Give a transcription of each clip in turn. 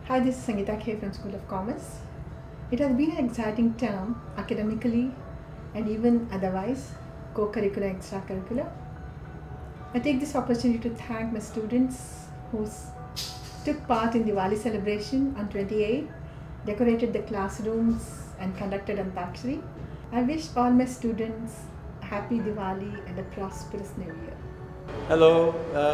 Hi, this is Sangeeta K from School of Commerce. It has been an exciting term academically and even otherwise, co-curricular, extracurricular. I take this opportunity to thank my students who took part in Diwali celebration on 28, decorated the classrooms and conducted Antakshari. I wish all my students a happy Diwali and a prosperous New Year. Hello,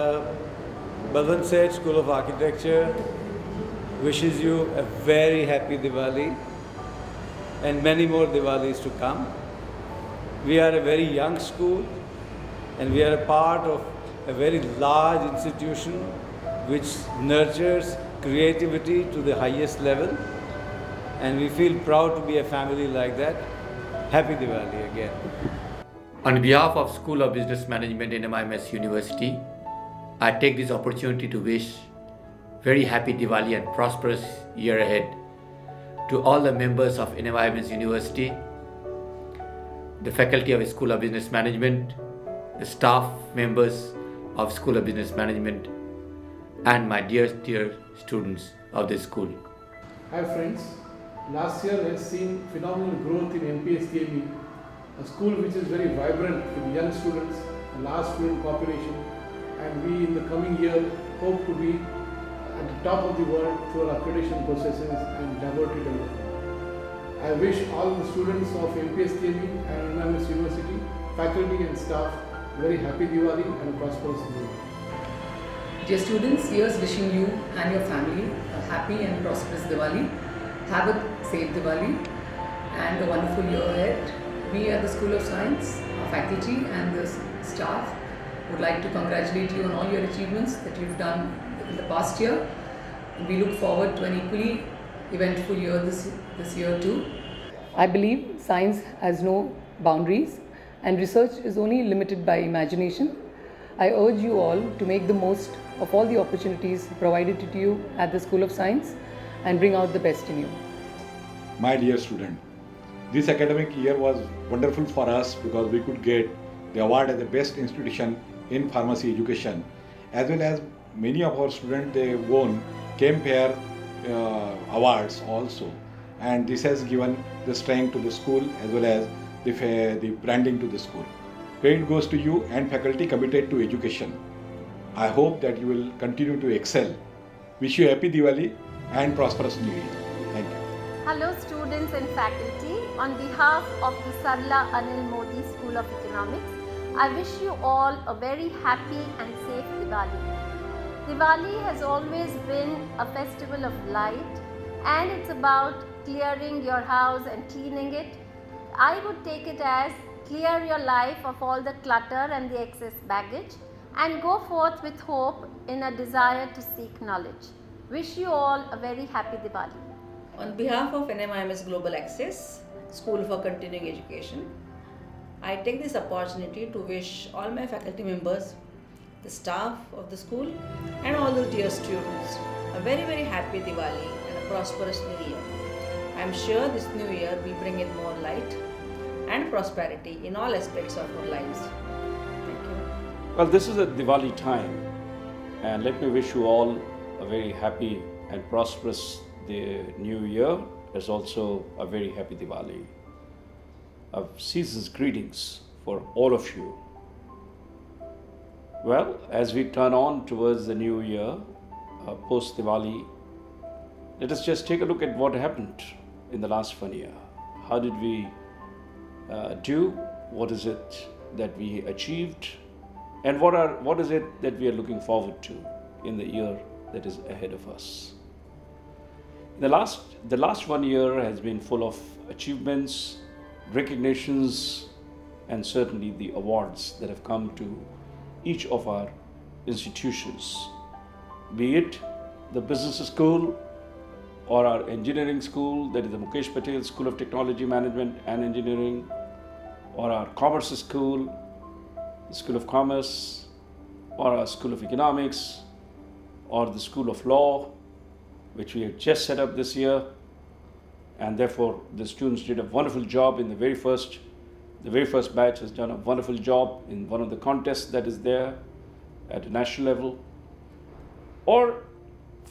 Balwant Seth, School of Architecture wishes you a very happy Diwali and many more Diwalis to come. We are a very young school and we are a part of a very large institution which nurtures creativity to the highest level, and we feel proud to be a family like that. Happy Diwali again. On behalf of School of Business Management in NMIMS University, I take this opportunity to wish very happy Diwali and prosperous year ahead to all the members of NMIMS University, the faculty of School of Business Management, the staff members of School of Business Management, and my dear students of this school. Hi friends, last year has seen phenomenal growth in MPSTME, a school which is very vibrant with young students, a large student population, and we in the coming year hope to be at the top of the world through our accreditation processes and laboratory development. I wish all the students of MPSTME and NMIMS University, faculty and staff, very happy Diwali and a prosperous New Year. Dear students, here's wishing you and your family a happy and prosperous Diwali. Have a safe Diwali and a wonderful year ahead. We at the School of Science, our faculty and the staff would like to congratulate you on all your achievements that you've done in the past year. We look forward to an equally eventful year this year too. I believe science has no boundaries and research is only limited by imagination. I urge you all to make the most of all the opportunities provided to you at the School of Science and bring out the best in you. My dear student, this academic year was wonderful for us because we could get the award as the best institution in pharmacy education, as well as many of our students they won CAMFAIR awards also, and this has given the strength to the school as well as the branding to the school. Credit goes to you and faculty committed to education. I hope that you will continue to excel. Wish you happy Diwali and prosperous New Year. Thank you. Hello students and faculty. On behalf of the Sarla Anil Modi School of Economics, I wish you all a very happy and safe Diwali. Diwali has always been a festival of light, and it's about clearing your house and cleaning it. I would take it as clear your life of all the clutter and the excess baggage and go forth with hope in a desire to seek knowledge. Wish you all a very happy Diwali. On behalf of NMIMS Global Access, School for Continuing Education, I take this opportunity to wish all my faculty members, the staff of the school and all the dear students a very happy Diwali and a prosperous New Year. I am sure this New Year will bring in more light and prosperity in all aspects of our lives. Thank you. Well, this is a Diwali time, and let me wish you all a very happy and prosperous New Year, as also a very happy Diwali. Season's greetings for all of you. Well, as we turn on towards the new year, post Diwali, let us just take a look at what happened in the last 1 year. How did we do? What is it that we achieved? And what is it that we are looking forward to in the year that is ahead of us? The last 1 year has been full of achievements, recognitions, and certainly the awards that have come to each of our institutions, be it the business school or our engineering school, that is the Mukesh Patel School of Technology Management and Engineering, or our commerce school, the School of Commerce, or our School of Economics, or the School of Law, which we have just set up this year, and therefore the students did a wonderful job in the very first batch has done a wonderful job in one of the contests that is there at a national level. Or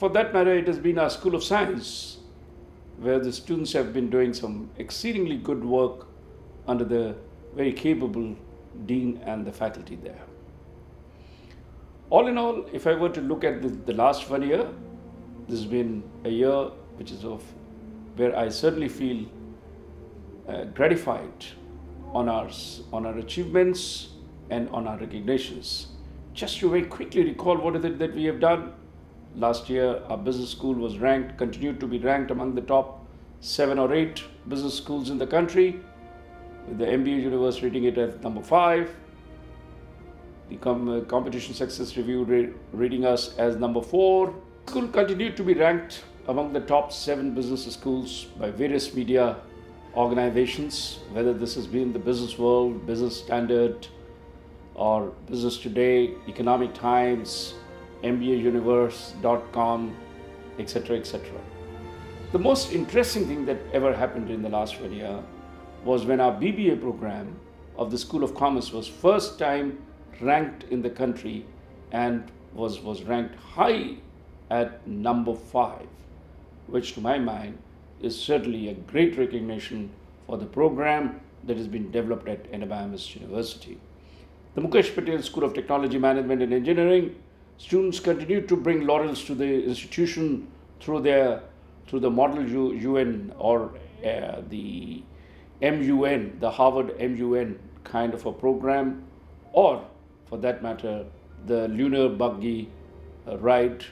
for that matter, it has been our School of Science, where the students have been doing some exceedingly good work under the very capable dean and the faculty there. All in all, if I were to look at the last 1 year, this has been a year which is of where I certainly feel gratified on our achievements and on our recognitions. Just to very quickly recall what is it that we have done. Last year, our business school was ranked, continued to be ranked among the top 7 or 8 business schools in the country, with the MBA Universe rating it at number 5. The Competition Success Review rating us as number 4. School continued to be ranked among the top 7 business schools by various media organizations, whether this has been the Business World, Business Standard, or Business Today, Economic Times, MBAuniverse.com, etc., etc. The most interesting thing that ever happened in the last 1 year was when our BBA program of the School of Commerce was first time ranked in the country and was ranked high at number 5, which to my mind is certainly a great recognition for the program that has been developed at NMIMS University. The Mukesh Patel School of Technology, Management and Engineering, students continue to bring laurels to the institution through the Model UN or the MUN, the Harvard MUN kind of a program, or for that matter, the lunar buggy ride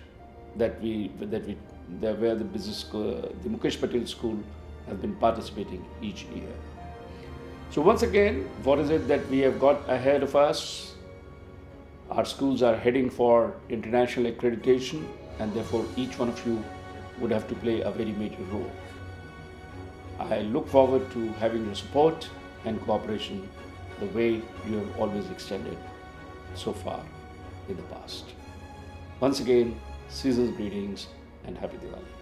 where the business school, the Mukesh Patel School, have been participating each year. So once again, what is it that we have got ahead of us? Our schools are heading for international accreditation, and therefore each one of you would have to play a very major role. I look forward to having your support and cooperation the way you have always extended so far in the past. Once again, season's greetings and happy Diwali.